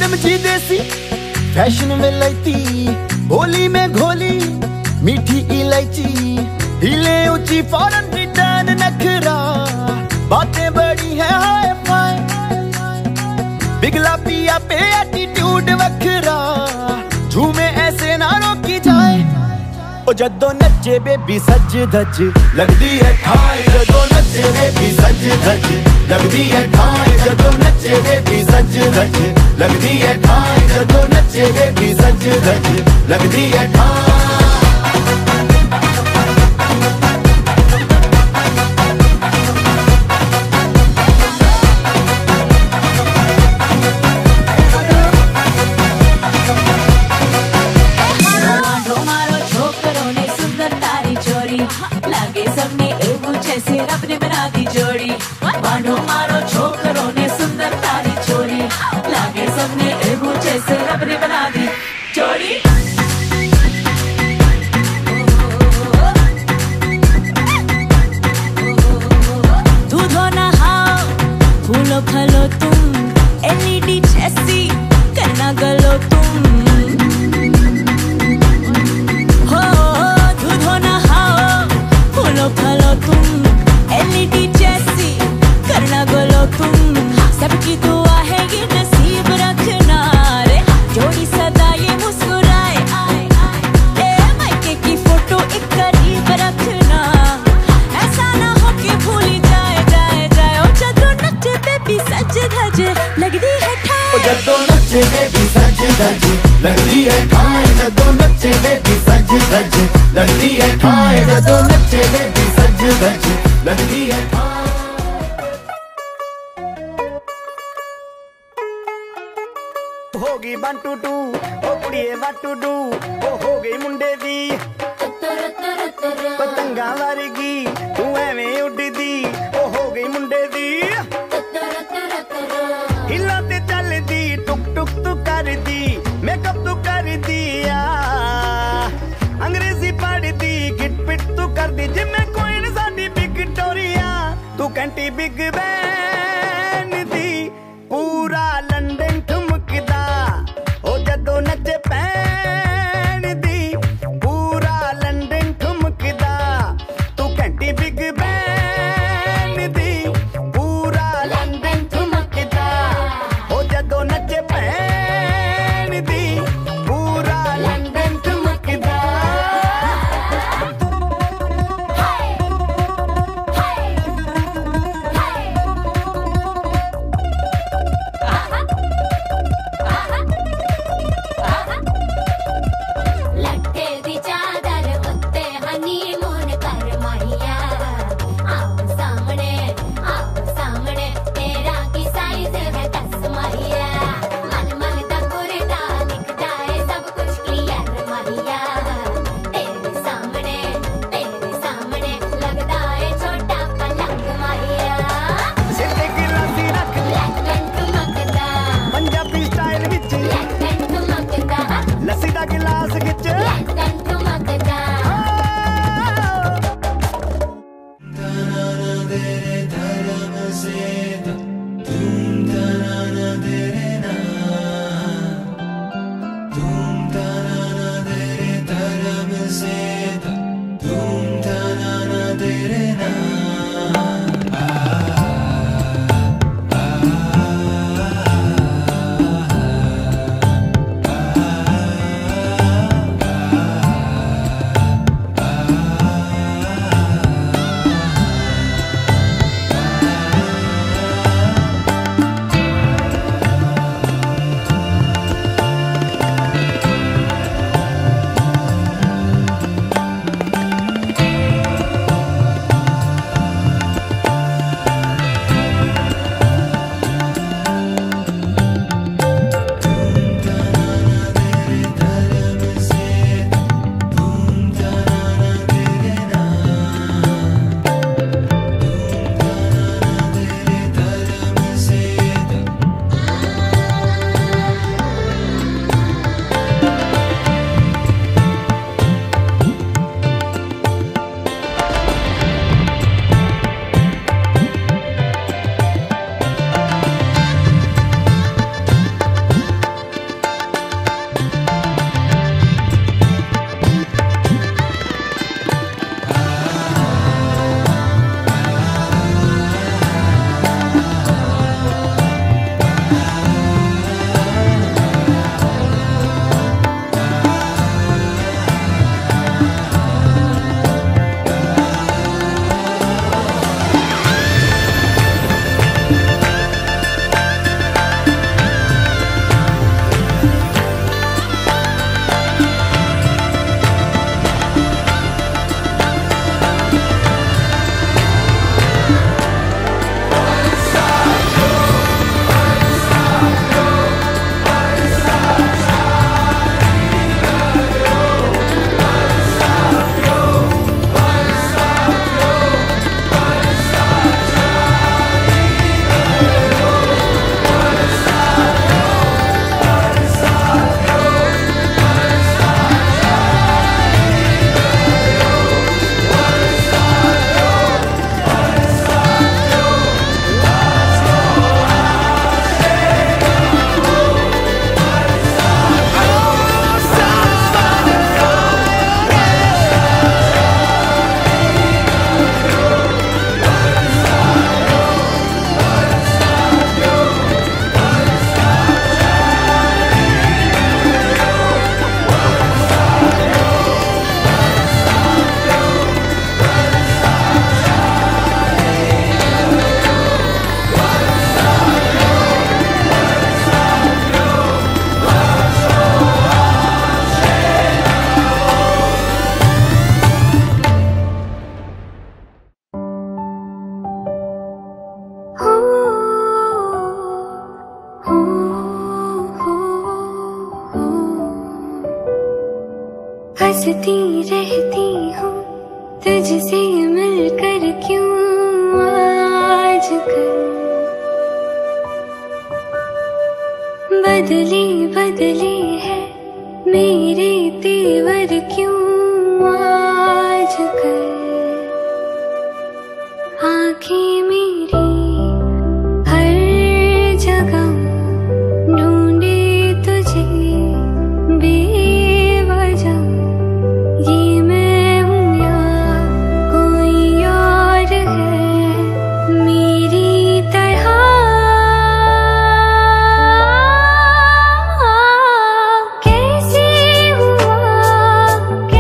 LMG देसी fashion विलायती, होली में घोली मीठी इलायची, हिले ऊंची फॉरेन रिटर्न नखरा, बातें बड़ी है हाय फाय, बिगला पिया पे एटीट्यूड वखरा, झूमे ऐसे ना रोकी जाए। ओ जदों नचे बेबी सज धज लगदी है ठाए, जदों नचे बेबी सज धज लगदी है ठाए, जदों नचे बेबी सज धज लगदी है ठाए, जदों नचे बेबी सज धज लगदी है ठाए। बांधो मारो छोकरों ने सुंदर तारी चोरी, लागे सबने एगो जैसे रब ने बना दी जोड़ी। दूधो नहाओ फूलो फलो तुम, एलईडी जैसी करना गलो तुम, हो दूधो नहाओ फूलो फलो तुम, एलईडी जैसी करना गोलो तुम, सबकी दुआ है ये नसीब रखना रे, जोड़ी सदा ये मुस्कुराए आए आए, ए मायके की फोटो एक करीब रखना, ऐसा ना हो कि भूली जाए जाए जाए। ओ जदों नचे बेबी सज धज लगदी है ठाए, ओ जदों नचे बेबी सज धज लगदी है ठाए, जदों नचे बेबी सज धज लगदी है ठाए, जदों नचे बेबी सज धज लगदी है ठाए। होगी 1 2 2 ओ कुड़िए 1 2 2 ओ हो गई मुंडे दी पतंगा वर्गी तू एवें उड़दी, ओ हो गई मुंडे दी हिला ते चलदी, टुक टुक तू करदी, मेकअप तू कर दिया, अंग्रेजी पढ़दी, गिट पिट तू करदी, जिम्मे कोई साडी विक्टोरिया, तू कैंटी बिग बैन दी, पूरा लंदन ठुमकदा, ओ जदों नचे पैन दी, पूरा लंदन ठुमकदा, तू कैंटी बिग बैन दी, पूरा लंदन ठुमकदा, ओ जदों नचे पैन दी, पूरा लंदन ठुमकदा। हंसती रहती हूँ तुझसे मिलकर क्यों आजकल। बदले बदले है मेरे तेवर क्यों आजकल। आँखें मेरी हर जगह ढूंढे तुझे बेवजह। ये मैं हूँ या कोई और है मेरी तरह। कैसे हुआ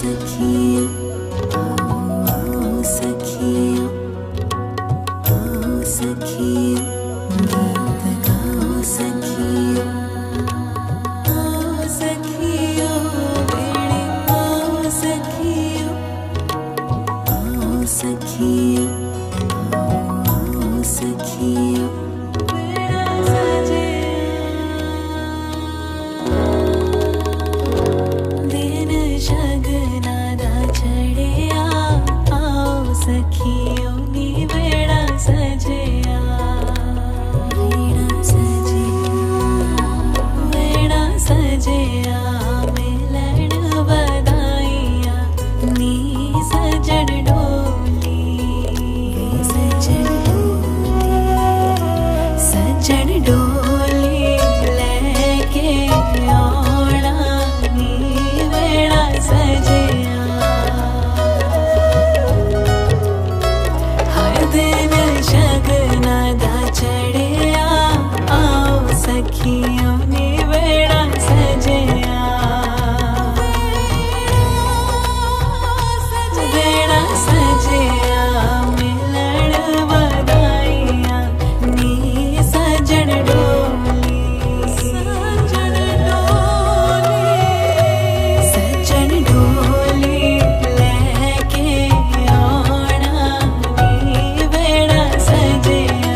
सखियों, आओ सखियों, आओ सखियों, गीत गाओ सखियों, आओ सखियों, बेड़े आओ सखियों, आओ सखियों, आओ सखियों, बेड़ा सजे दिन शगना दा चढ़िया, आओ सखियों नी बेड़ा सजिया, बेड़ा सजिया, बेड़ा सजिया, मिलन बधाइयां नी सजन डोली, सजन डोली, सजन डोली लेके आना नी बेड़ा सजिया, हर दिन शगना दा चढ़िया, आओ सखियों नी बेड़ा सजिया, बेड़ा सजिया, मिलन बधाइयां नी सजन डोली, सजन डोली, सजन डोली लेके आना नी बेड़ा सजिया।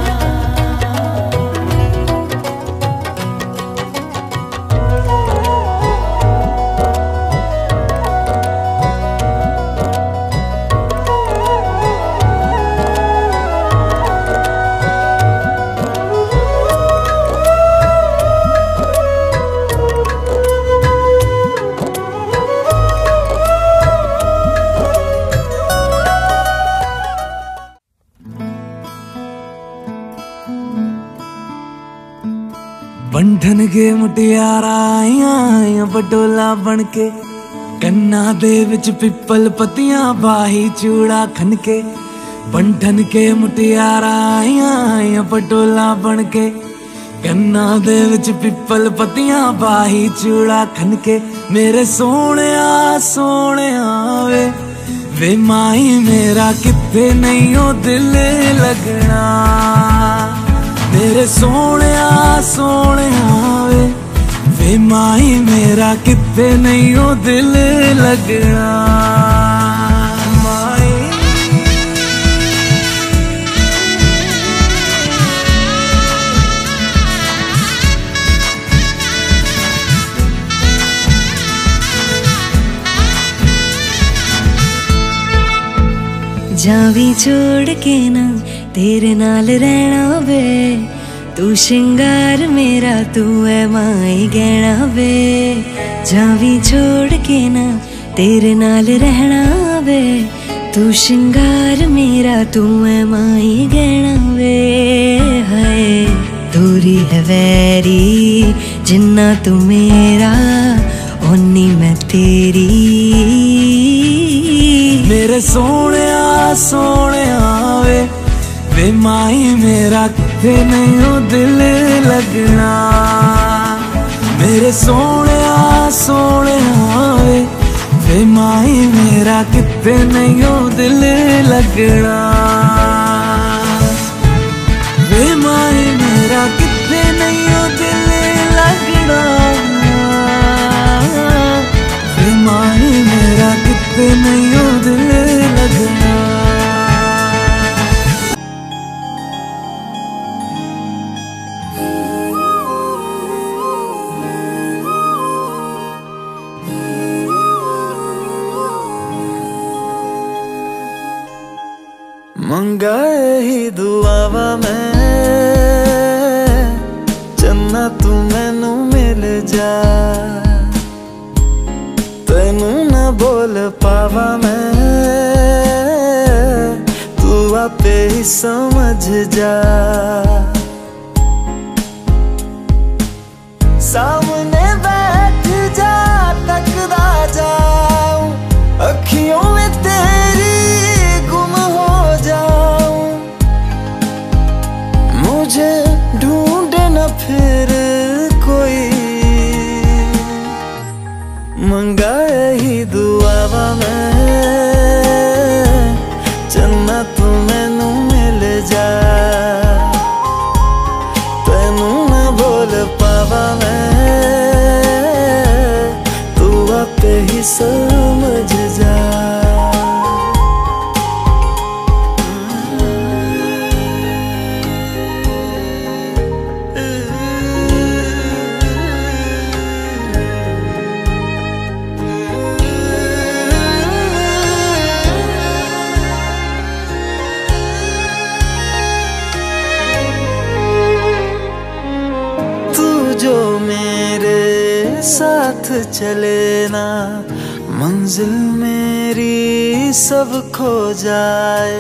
बंधन के मुटियारा आइयां बटोला बनके, कन्ना दे विच पिपल पतियां बाही चूड़ा खनके, बंधन के मुटियारा आइयां बटोला बनके, कन्ना दे विच पिपल पतियां बाही चूड़ा खनके, मेरे सोहणिया सोहणिया वे माई मेरा किथे नहीं ओ दिल लगना, मेरे सोहणिया सोहणिया वे माई मेरा किथे नहीं ओ दिल लगना, माई जावी छोड़ के ना तेरे नाल रहना वे, तू श्रृंगार मेरा तू है माई गहना वे, जावी छोड़ के ना तेरे नाल रहना वे, तू श्रृंगार मेरा तू है माई गहना वे, हाय दूरी है वैरी जिन्ना तू मेरा ओनी मैं तेरी, मेरे सोहणिया सोहणिया वे माई मेरा किथे नहीं ओ दिल लगना, मेरे सोहणिया सोहणिया वे माई मेरा किथे नहीं ओ दिल लगना, वे माई मेरा किथे नहीं ओ दिल लगना, वे माई मेरा किथे नहीं ओ दिल लगना। मंगा ही दुआवा मैं चन्ना तू मैनू मिल जा, तेनू ना बोल पावा मैं तू आपे ही समझ जा, सामने बैठ जा तकदा जाऊं, अखियों में तेरी गुम हो जाऊं, मुझे ढूंढे न फिर कोई मंगा ही दुआवा मैं चन्ना तू मैनू मिल जा तेनू न बोल पावा मैं तू आपे ही समझ जा। जो मेरे साथ चले ना मंजिल मेरी सब खो जाए।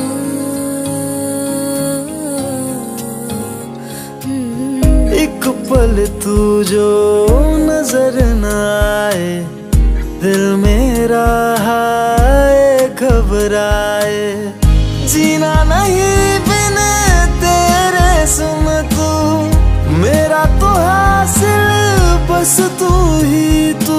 एक पल तू जो नजर न आए दिल मेरा हाय घबराए। जीना नहीं बिन तेरे सुन तू मेरा तो हासिल बस तू ही तू।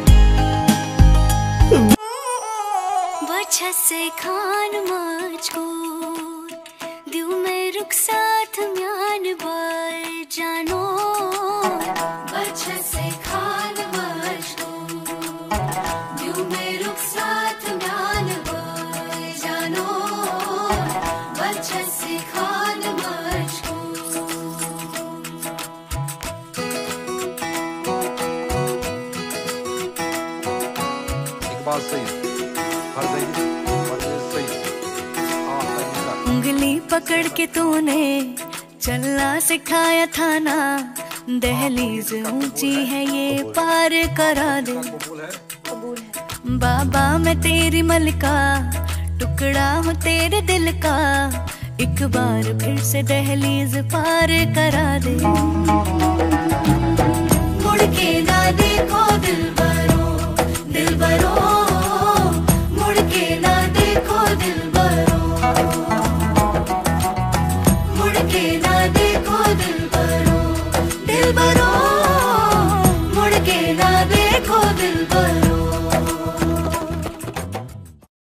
बच्चा से खान मजबूर दिल में रुक साथ म्यान बार जानो। बच्चा से खान मजबूर दिल में रुक साथ म्यान बार जानो। बच्चा से खान उंगली पकड़ के तूने चलना सिखाया था ना। दहलीज ऊंची है ये पार करा दे। बाबा मैं तेरी मलिका टुकड़ा हूँ तेरे दिल का। एक बार फिर से दहलीज पार करा दे। मुड़ के ना देखो दिल बरो